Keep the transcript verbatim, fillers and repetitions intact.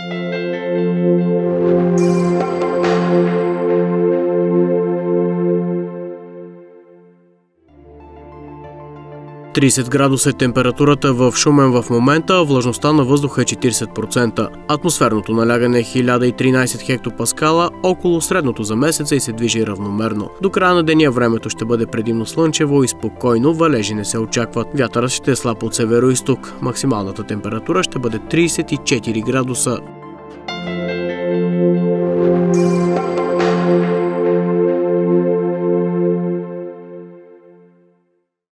тридесет градуса е температурата в Шумен в момента, а влажността на въздуха е четиридесет процента. Атмосферното налягане е хиляда и тринадесет хектопаскала, около средното за месеца и се движи равномерно. До края на деня времето ще бъде предимно слънчево и спокойно, валежи не се очакват. Вятърът ще е слаб от северо-изток. Максималната температура ще бъде тридесет и четири градуса.